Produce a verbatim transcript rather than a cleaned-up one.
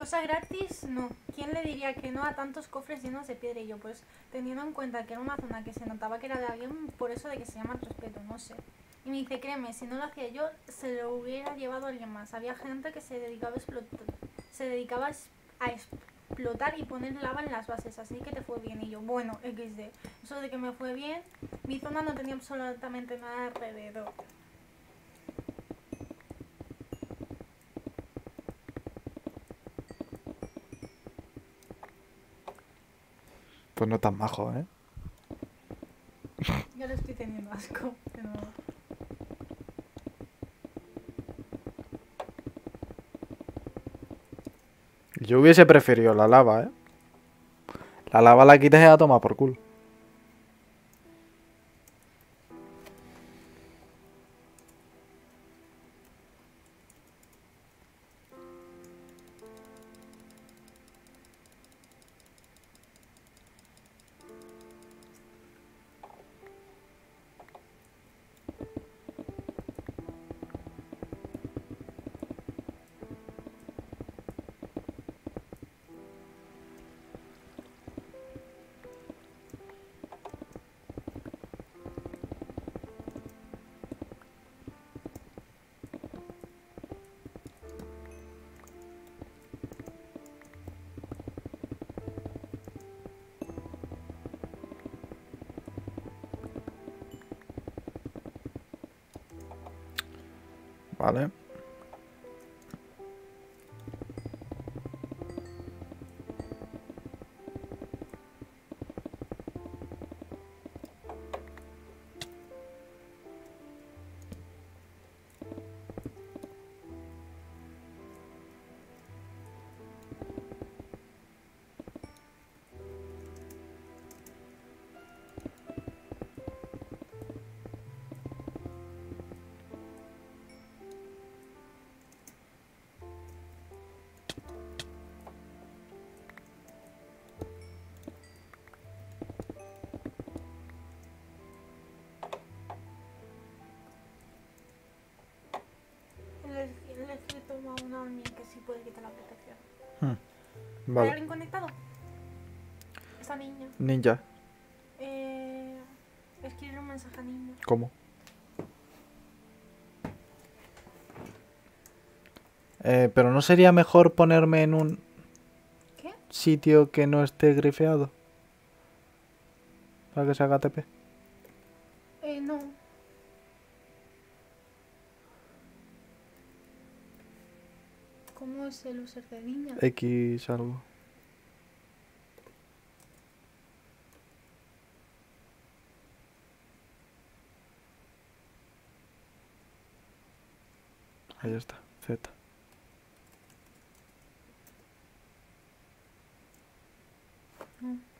Cosa gratis, no. ¿Quién le diría que no a tantos cofres llenos de piedra? Y yo, pues, teniendo en cuenta que era una zona que se notaba que era de alguien, por eso de que se llama respeto, no sé. Y me dice, créeme, si no lo hacía yo, se lo hubiera llevado a alguien más. Había gente que se dedicaba a explotar, se dedicaba a explotar y poner lava en las bases, así que te fue bien. Y yo, bueno, equis de. Eso de que me fue bien, mi zona no tenía absolutamente nada alrededor. Pues no tan majo, ¿eh? Ya le estoy teniendo asco, pero... Yo hubiese preferido la lava, ¿eh? La lava la quitas y la toma por culo. Vale. Le, le he tomado una almín que sí puede quitar la protección. Hmm. ¿Hay Vale. alguien conectado? Esa niña. Ninja. Eh, escribir un mensaje a niña. ¿Cómo? Eh, pero ¿no sería mejor ponerme en un ¿Qué? sitio que no esté grifeado? Para que se haga T P. Eh, no. ¿Cómo es el user de niña? X algo. Ahí está. Z. No.